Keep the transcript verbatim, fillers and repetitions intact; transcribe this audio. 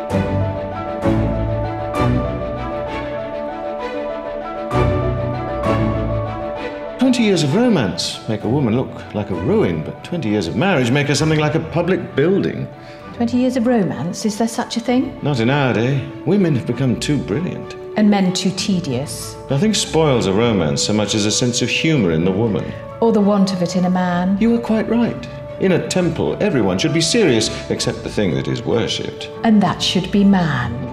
Twenty years of romance make a woman look like a ruin, but twenty years of marriage make her something like a public building. Twenty years of romance, is there such a thing? Not in our day. Women have become too brilliant. And men too tedious. Nothing spoils a romance so much as a sense of humour in the woman. Or the want of it in a man. You were quite right. In a temple, everyone should be serious, except the thing that is worshipped. And that should be man.